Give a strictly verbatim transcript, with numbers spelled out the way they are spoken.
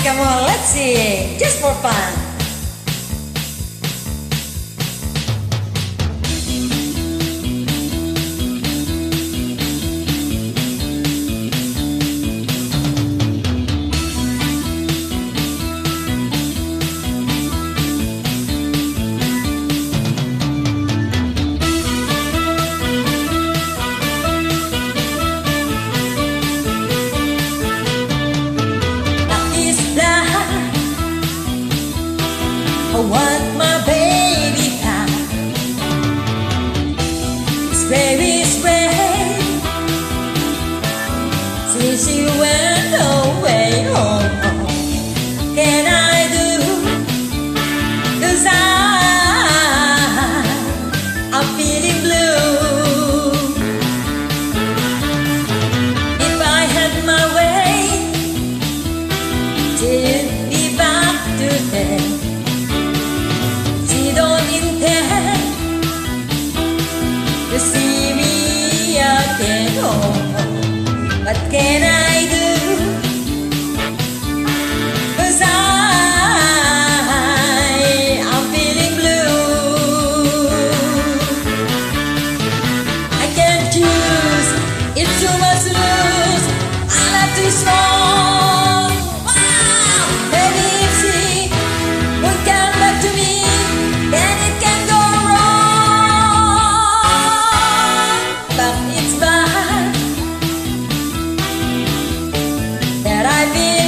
come on, let's sing, just for fun. I want my baby back. It's very strange since you went away home. Can I do? 'Cause I, I'm feeling blue. If I had my way, take me back to then. Don't intend to see me again, oh, what can I do? 'Cause I, I'm feeling blue. I can't choose, it's too much to lose. I love too strong. Wow, maybe if she won't come back to me, then it can go wrong. But it's bad that I've been